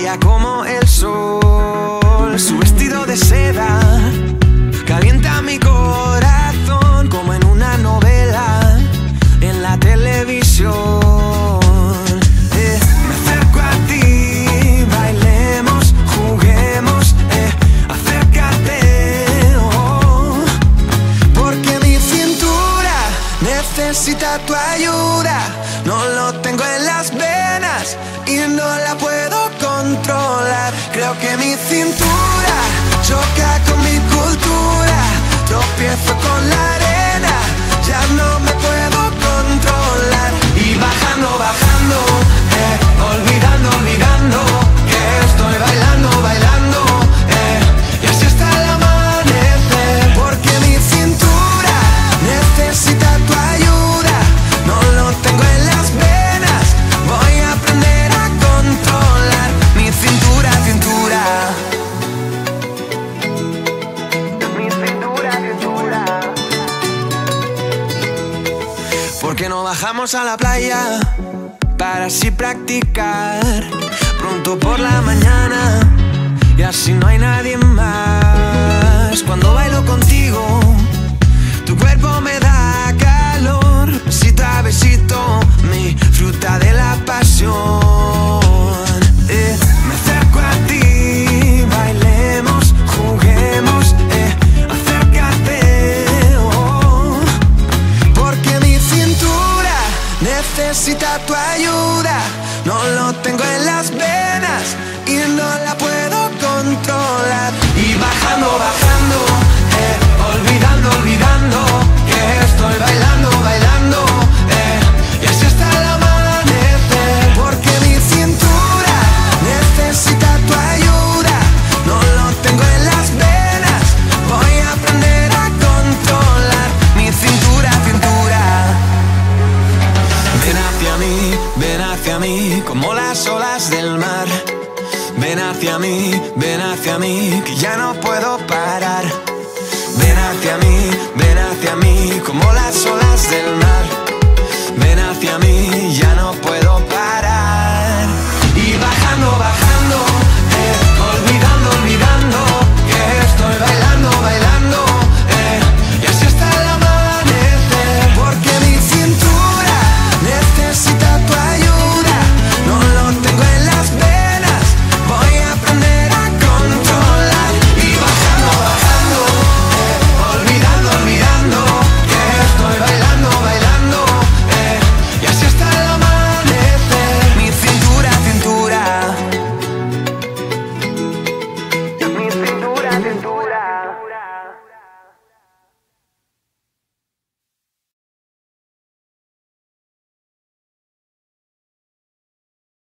Brilla como el sol, su vestido de seda calienta mi corazón como en una novela en la televisión. Me acerco a ti, bailemos, juguemos, acércate, oh, porque mi cintura necesita tu ayuda. No lo tengo en las venas y no la puedo controlar. Creo que mi cintura choca con mi cultura. Tropiezo con la arena, ya no me puedo controlar. Y bajando, bajando, olvidando, olvidando que estoy bailando, bailando, y así hasta el amanecer. Porque mi cintura necesita tu ayuda. No lo tengo en las venas, voy a aprender a controlar mi cintura, cintura. Mi cintura, cintura. ¿Por qué no bajamos a la playa para así practicar pronto por la mañana y así no hay nadie más? Cuando bailo contigo, tu cuerpo me da calor, besito a besito, mi fruta de la pasión. Me acerco a ti, bailemos, juguemos, acércate, oh, porque mi cintura necesita tu ayuda. No lo tengo en las venas y no la puedo controlar. Y bajando, bajando, olvidando, olvidando que estoy bailando, bailando, y así hasta el amanecer. Porque mi cintura necesita tu ayuda. No lo tengo en las venas, voy a aprender a controlar mi cintura, cintura. Ven hacia mí, como las olas del mar. Ven hacia mí, que ya no puedo parar. Ven hacia mí, como las olas del mar. Ven hacia mí, ya